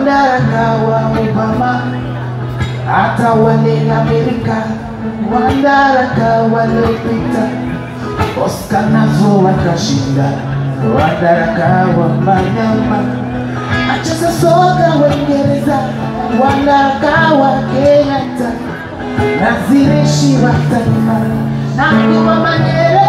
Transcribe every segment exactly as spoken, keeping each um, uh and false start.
Wandaraka wa Obama, hata wale Amerika, wandaraka waliopita, Oscar nazo wakashinda, wandaraka wa Manyama, acheza soka Uingereza, wandaraka wa Kenyatta, nazirishi wa taifa, na mkiwa Manyere,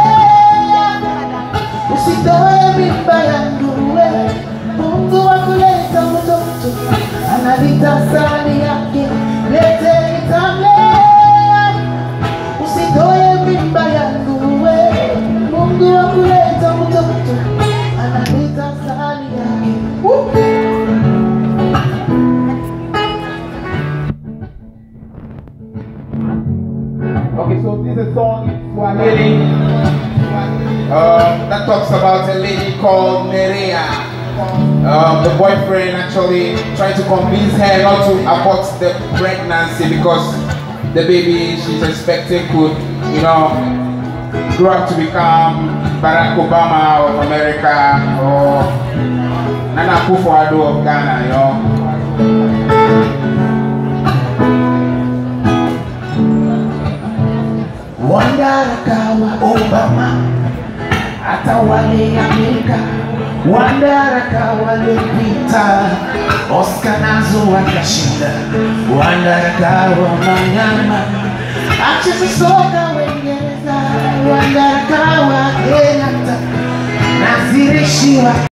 usitoe mimba ya nguruwe, Mungu wa kuleta mtoto, analita sani yake, lete nitamlea, usitoe mimba ya nguruwe, Mungu wa kuleta mtoto, analita sani yake. Okay, so this is a song in Swahili uh, that talks about a lady called Nerea. Um, the boyfriend actually trying to convince her not to abort the pregnancy because the baby she's expecting could, you know, grow up to become Barack Obama of America or Nana Akufo-Addo of Ghana, you know. Wandaraka wa Obama, hata wale Amerika, wandaraka waliopita, Oscar nazo wakashinda, wandaraka wa Manyama, acheza soka Uingereza, wandaraka wa Kenyatta, nazirishi wa